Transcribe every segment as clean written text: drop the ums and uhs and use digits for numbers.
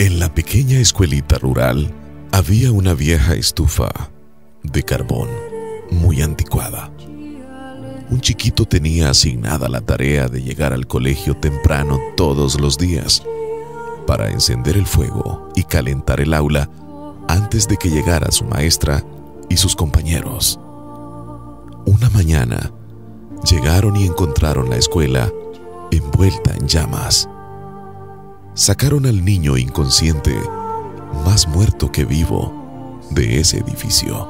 En la pequeña escuelita rural había una vieja estufa de carbón muy anticuada. Un chiquito tenía asignada la tarea de llegar al colegio temprano todos los días para encender el fuego y calentar el aula antes de que llegara su maestra y sus compañeros. Una mañana llegaron y encontraron la escuela envuelta en llamas. Sacaron al niño inconsciente, más muerto que vivo, de ese edificio.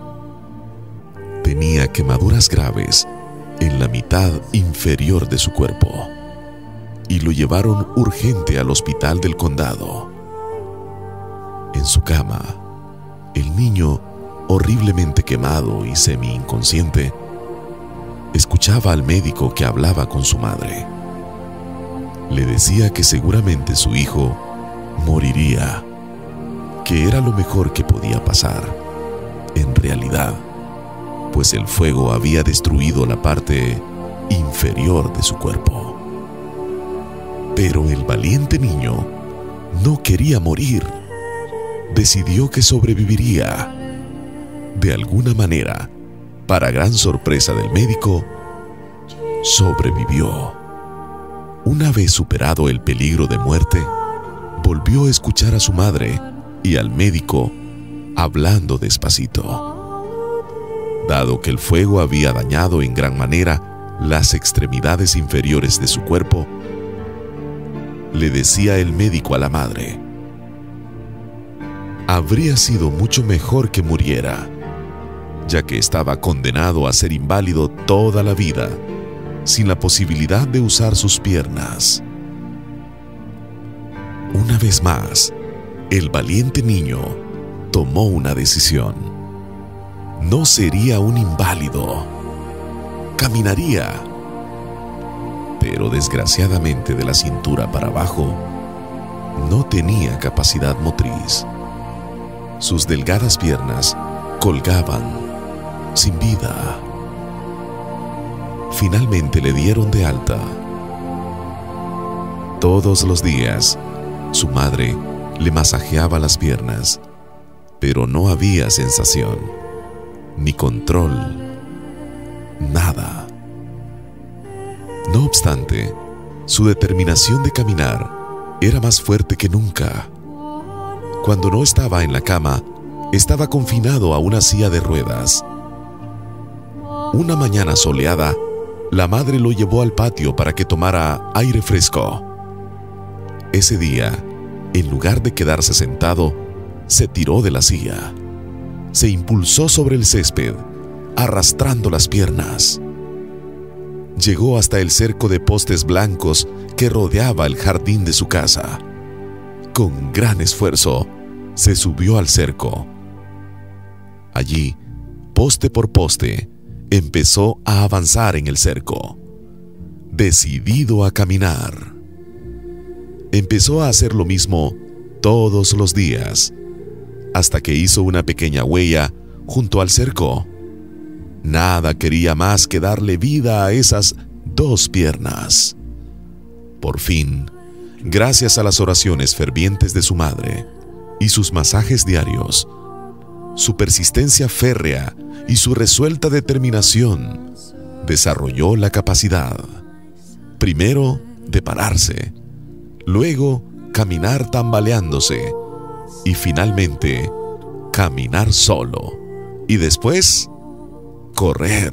Tenía quemaduras graves en la mitad inferior de su cuerpo y lo llevaron urgente al hospital del condado. En su cama, el niño, horriblemente quemado y semi-inconsciente, escuchaba al médico que hablaba con su madre. Le decía que seguramente su hijo moriría, que era lo mejor que podía pasar, en realidad, pues el fuego había destruido la parte inferior de su cuerpo. Pero el valiente niño no quería morir. Decidió que sobreviviría. De alguna manera, para gran sorpresa del médico, sobrevivió. Una vez superado el peligro de muerte, volvió a escuchar a su madre y al médico hablando despacito. Dado que el fuego había dañado en gran manera las extremidades inferiores de su cuerpo, le decía el médico a la madre: habría sido mucho mejor que muriera, ya que estaba condenado a ser inválido toda la vida, sin la posibilidad de usar sus piernas. Una vez más, el valiente niño tomó una decisión. No sería un inválido. Caminaría. Pero desgraciadamente de la cintura para abajo, no tenía capacidad motriz. Sus delgadas piernas colgaban, sin vida. Finalmente le dieron de alta. Todos los días, su madre le masajeaba las piernas, pero no había sensación, ni control, nada. No obstante, su determinación de caminar era más fuerte que nunca. Cuando no estaba en la cama, estaba confinado a una silla de ruedas. Una mañana soleada, la madre lo llevó al patio para que tomara aire fresco. Ese día, en lugar de quedarse sentado, se tiró de la silla. Se impulsó sobre el césped, arrastrando las piernas. Llegó hasta el cerco de postes blancos que rodeaba el jardín de su casa. Con gran esfuerzo, se subió al cerco. Allí, poste por poste, empezó a avanzar en el cerco, decidido a caminar. Empezó a hacer lo mismo todos los días, hasta que hizo una pequeña huella junto al cerco. Nada quería más que darle vida a esas dos piernas. Por fin, gracias a las oraciones fervientes de su madre y sus masajes diarios, su persistencia férrea y su resuelta determinación, desarrolló la capacidad, primero de pararse, luego caminar tambaleándose y finalmente caminar solo y después correr.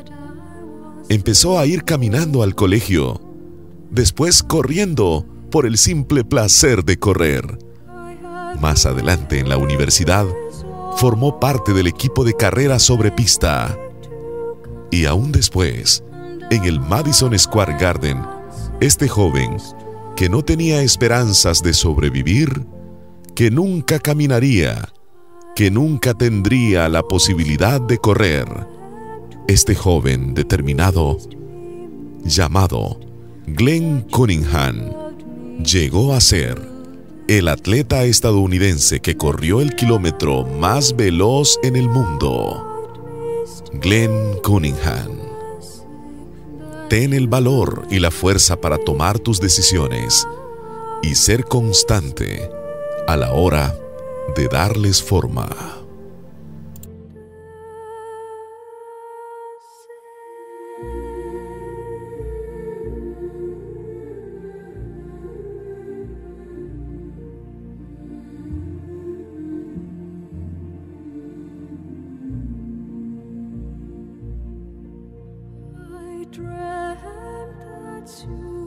Empezó a ir caminando al colegio, después corriendo por el simple placer de correr. Más adelante en la universidad, formó parte del equipo de carrera sobre pista. Y aún después, en el Madison Square Garden, este joven, que no tenía esperanzas de sobrevivir, que nunca caminaría, que nunca tendría la posibilidad de correr, este joven determinado, llamado Glenn Cunningham, llegó a ser el atleta estadounidense que corrió el kilómetro más veloz en el mundo. Glenn Cunningham. Ten el valor y la fuerza para tomar tus decisiones y ser constante a la hora de darles forma. Dreamt that you